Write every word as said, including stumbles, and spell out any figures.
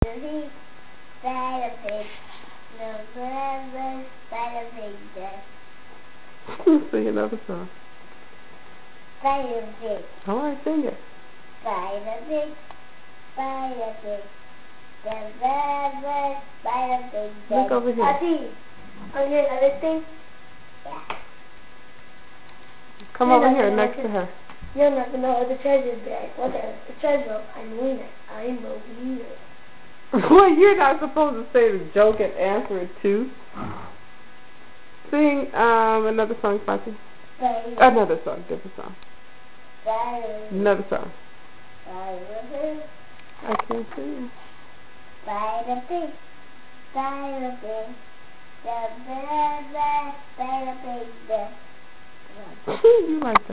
pig, spider pig, the river, spider pig, the Sing another song. spider pig. All right, sing it. Spider pig, spider pig, the river, spider pig, the Look over here. Fati, on your other thing? Yeah. Come You're over not here gonna next know to her. You're not gonna know what the treasure bag. What the, the treasure? I'm wiener. I'm a wiener. Well, you're not supposed to say the joke and answer it too. Sing um another song, Fati. Spider. Another song, different song. Spider. Another song. Spider. I can't sing. Spider pig. Spider pig. The river, spider pig. The You like that.